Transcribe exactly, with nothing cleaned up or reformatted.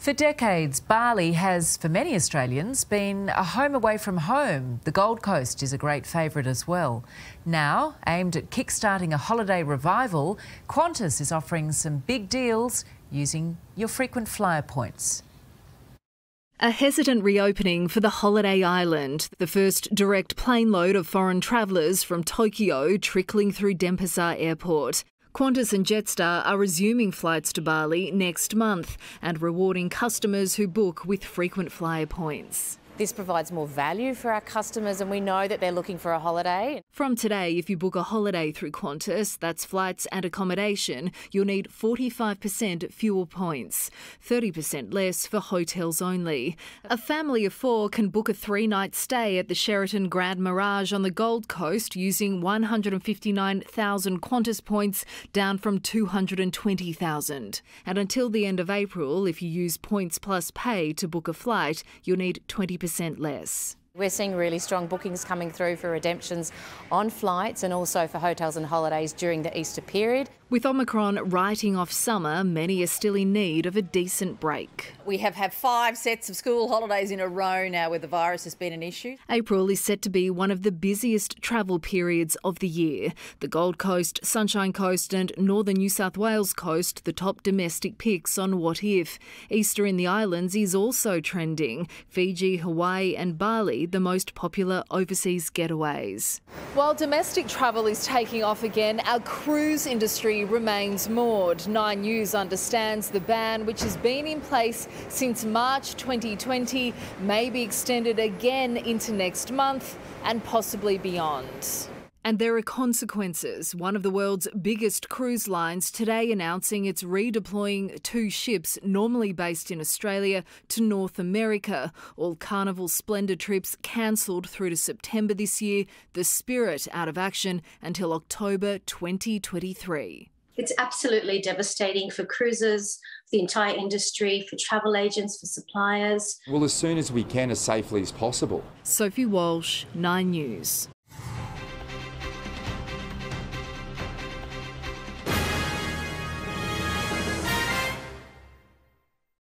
For decades, Bali has, for many Australians, been a home away from home. The Gold Coast is a great favourite as well. Now, aimed at kickstarting a holiday revival, Qantas is offering some big deals using your frequent flyer points. A hesitant reopening for the holiday island, the first direct plane load of foreign travellers from Tokyo trickling through Denpasar Airport. Qantas and Jetstar are resuming flights to Bali next month and rewarding customers who book with frequent flyer points. This provides more value for our customers and we know that they're looking for a holiday. From today, if you book a holiday through Qantas, that's flights and accommodation, you'll need forty-five percent fewer points, thirty percent less for hotels only. A family of four can book a three-night stay at the Sheraton Grand Mirage on the Gold Coast using one hundred fifty-nine thousand Qantas points, down from two hundred twenty thousand. And until the end of April, if you use Points Plus Pay to book a flight, you'll need twenty percent less. We're seeing really strong bookings coming through for redemptions on flights and also for hotels and holidays during the Easter period. With Omicron writing off summer, many are still in need of a decent break. We have had five sets of school holidays in a row now where the virus has been an issue. April is set to be one of the busiest travel periods of the year. The Gold Coast, Sunshine Coast and northern New South Wales coast, the top domestic picks on What If. Easter in the islands is also trending. Fiji, Hawaii and Bali, the most popular overseas getaways. While domestic travel is taking off again, our cruise industry remains moored. Nine News understands the ban, which has been in place since March twenty twenty, may be extended again into next month and possibly beyond. And there are consequences. One of the world's biggest cruise lines today announcing it's redeploying two ships normally based in Australia to North America. All Carnival Splendor trips cancelled through to September this year. The Spirit out of action until October twenty twenty-three. It's absolutely devastating for cruisers, the entire industry, for travel agents, for suppliers. Well, as soon as we can, as safely as possible. Sophie Walsh, Nine News.